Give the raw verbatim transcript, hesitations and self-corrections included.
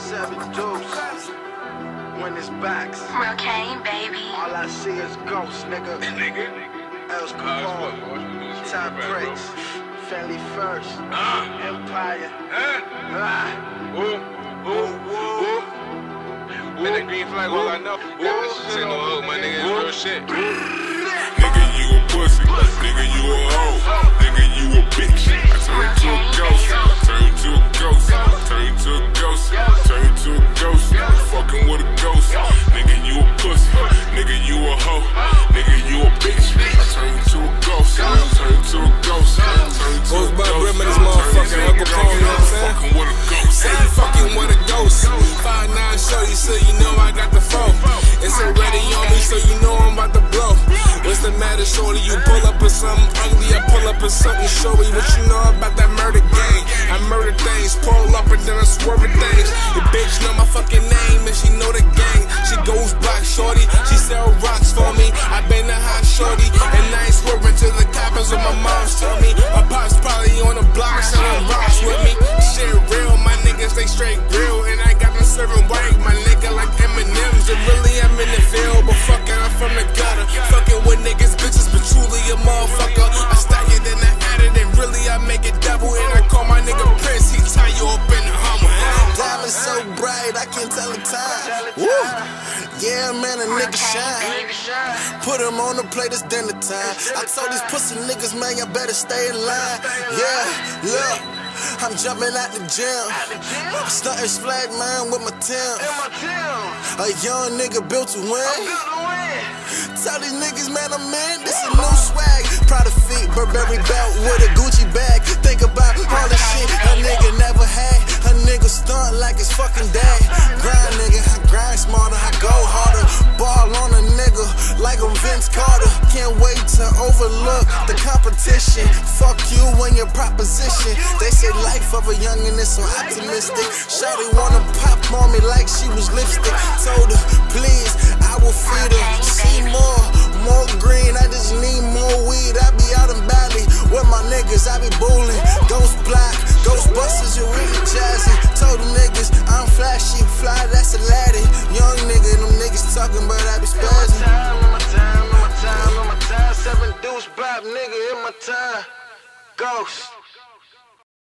Seven deuce. When it's backs. Cocaine, baby. All I see is ghosts, nigga. Nigga. Els Capone. Top bricks. Family first. Uh. Empire. Huh? Ah. Ooh. Ooh. Ooh. Man, that green flag all I know. This shit no hood, my nigga. It's real shit. Nigga, you a pussy. Nigga, you a hoe. Nigga, you a bitch. I turn you to a ghost. Turn you to a ghost. Turn you to a ghost. Turn you to a ghost. Fucking with a ghost. Nigga, you a pussy. Nigga, you a hoe. Nigga, you a bitch. I turn you to a ghost. Turn you to a ghost. Turn you to a Goes by ghost. Brim and his motherfucking Uncle Paul, you know what I'm saying? Fucking with a ghost. Say you fucking with a ghost. five nine shorty, so you know I got the phone. It's already on me, so you know I'm about to blow. What's the matter, shorty? You pull up in something ugly, I pull up in something showy. What you know about that murder gang? I murder things, pull up and then I swerve at things. Your bitch know my fucking name and she know the gang. She goes black, shorty. She sell rocks for me. I been a hot shorty, and I ain't swerving to the coppers what my mom's told me. My pop's probably on the block selling rocks with me. Shit real, my niggas they straight grill, and I got them serving white, my nigga like M and M's. And really I'm in the field, but fucking I'm from the gutter. Fucking with niggas, bitches, but truly a motherfucker. I stack it and I add it, and really I make it double. And I call my nigga Prince, he tie you up in the Hummer. Diamond so bright, I can't tell the time. Woo! Yeah, man, a nigga shine. Put him on the plate, it's dinner time. I told these pussy niggas, man, y'all better stay in line. Yeah, look, I'm jumping out the gym. Stunting flag, man, with my team. A young nigga built to win. Tell these niggas, man, I'm in. This a new swag. Prada feet, Burberry belt with a Gucci bag. Think about all the shit a nigga never had. A nigga stunt like his fucking dad. Grind, nigga, I grind smarter, I go harder. Ball on a nigga like I'm Vince Carter. Can't wait to overlook the competition. Fuck you and your proposition. They say life of a youngin' is so optimistic. Shawty wanna pop on me like she was lipstick. Told her, please, I will feed her. See more, more green, I just need more weed. I be out in Bali with my niggas, I be bowling. Ghost Black, Ghostbusters, you really jazzy. Told them niggas, I'm flashy, fly, that's a laddie. Young nigga, them niggas talking, but I be spazzing. In my time, in my time, in my time, in my time. Seven deuce bop, nigga, in my time. Ghost.